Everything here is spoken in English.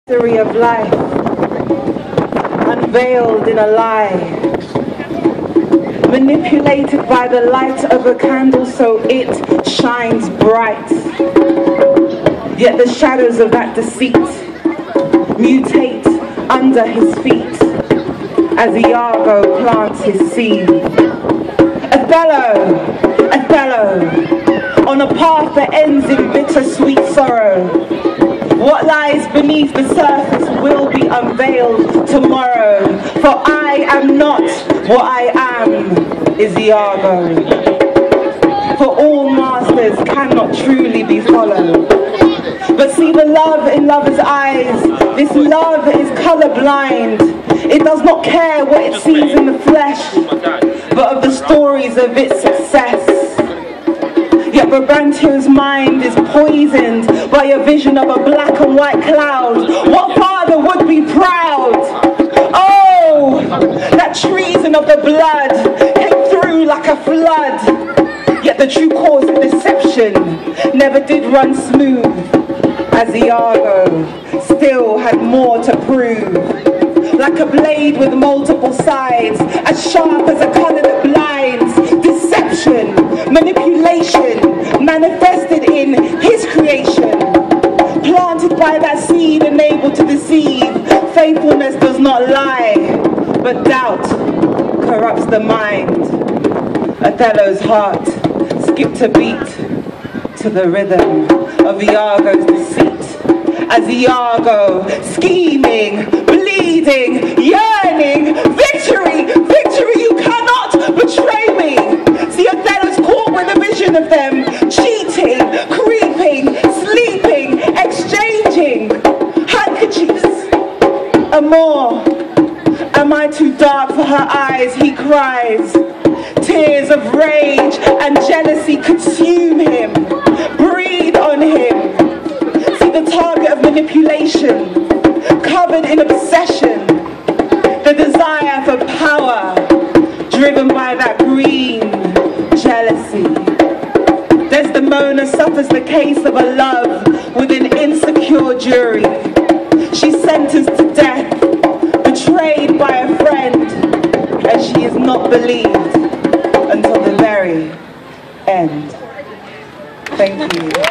Mystery of life, unveiled in a lie, manipulated by the light of a candle so it shines bright. Yet the shadows of that deceit mutate under his feet as Iago plants his seed. Othello, Othello, on a path that ends in bittersweet sorrow. What lies beneath the surface will be unveiled tomorrow. For I am not what I am, is Iago. For all masters cannot truly be followed. But see the love in lover's eyes. This love is colorblind. It does not care what it sees in the flesh, but of the stories of its success. Yet Brabantio's mind is poisoned by a vision of a black and white cloud. What father would be proud? Oh, that treason of the blood came through like a flood. Yet the true cause of deception never did run smooth, as Iago still had more to prove. Like a blade with multiple sides, as sharp as a colour that blinds. Deception, manipulation, manifested in his creation. Planted by that seed and able to deceive. Faithfulness does not lie, but doubt corrupts the mind. Othello's heart skipped a beat to the rhythm of Iago's deceit. As Iago, scheming, bleeding, yearning, victory, victory, you cannot betray me. See, Othello's caught with a vision of them, cheating, creeping, sleeping, exchanging handkerchiefs. Amor, am I too dark for her eyes? He cries. Tears of rage and jealousy consume him, breathe on him. See the target of manipulation, covered in obsession, the desire for power, driven by that green jealousy. Desdemona suffers the case of a love with an insecure jury. She's sentenced to death, betrayed by a friend, and she is not believed until the very end. Thank you.